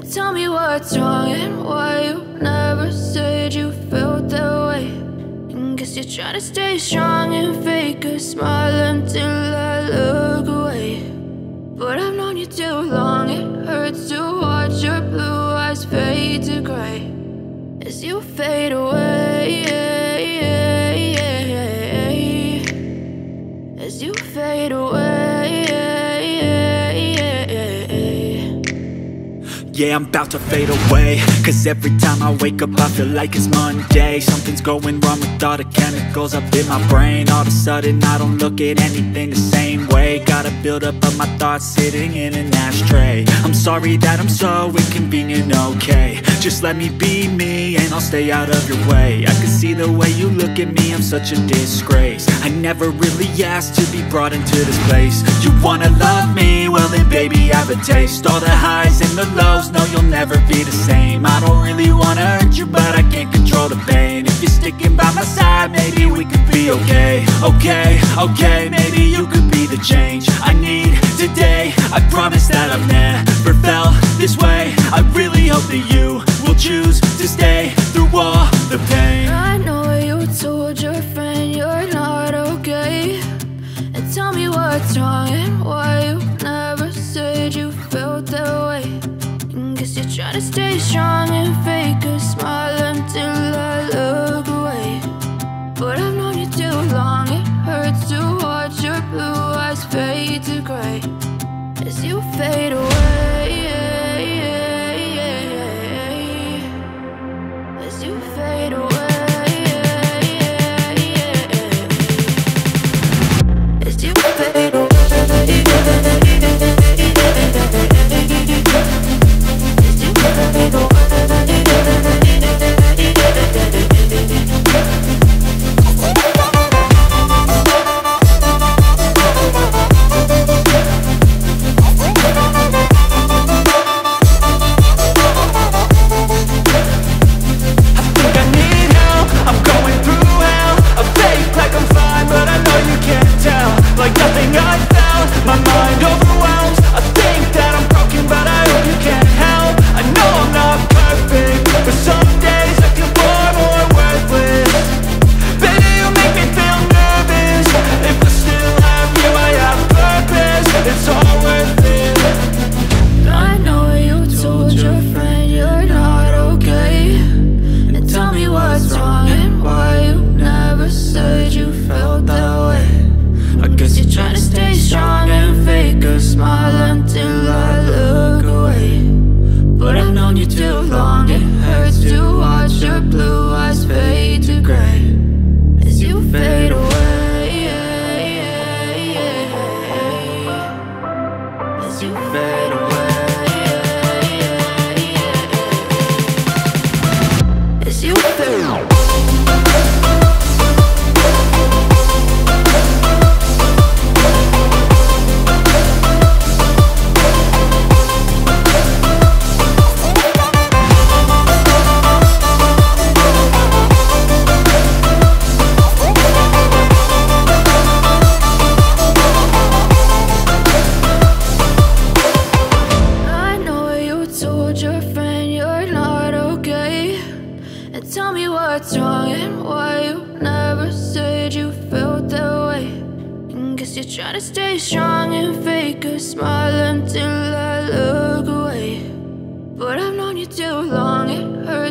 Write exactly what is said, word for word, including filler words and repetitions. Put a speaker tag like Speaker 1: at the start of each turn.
Speaker 1: Tell me what's wrong and why you never said you felt that way. And guess you're trying to stay strong and fake a smile until I look away. But I've known you too long, it hurts to watch your blue eyes fade to gray as you fade away, as you fade away.
Speaker 2: Yeah, I'm about to fade away, cause every time I wake up I feel like it's Monday. Something's going wrong with all the chemicals up in my brain. All of a sudden I don't look at anything the same way. Got a build up of my thoughts sitting in an ashtray. I'm sorry that I'm so inconvenient, okay. Just let me be me and I'll stay out of your way. I can see the way you look at me, I'm such a disgrace. I never really asked to be brought into this place. You wanna love me? Well then baby I have a taste. All the highs and the lows, no, you'll never be the same. I don't really wanna hurt you, but I can't control the pain. If you're sticking by my side, maybe we could be okay. Okay, okay, maybe you could be the change I need today. I promise that I've never felt this way. I really hope that you will choose to stay through all the pain.
Speaker 1: I know you told your friend you're not okay, and tell me what's wrong and why you never said you felt that way. Guess you're trying to stay strong and fake a smile until I look away. But I've known you too long, it hurts to watch your blue eyes fade to gray as you fade away, as you fade away, as you fade away. Tell me what's wrong and why you never said you felt that way. And guess you're trying to stay strong and fake a smile until I look away. But I've known you too long, it hurts.